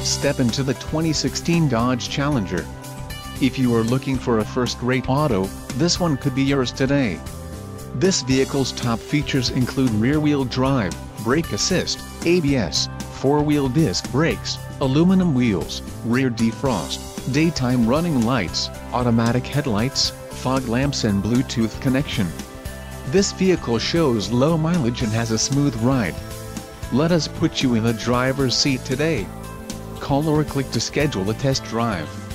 Step into the 2016 Dodge Challenger. If you are looking for a first-rate auto, this one could be yours today. This vehicle's top features include rear-wheel drive, brake assist, ABS, four-wheel disc brakes, aluminum wheels, rear defrost, daytime running lights, automatic headlights, fog lamps and Bluetooth connection. This vehicle shows low mileage and has a smooth ride. Let us put you in the driver's seat today. Call or click to schedule a test drive.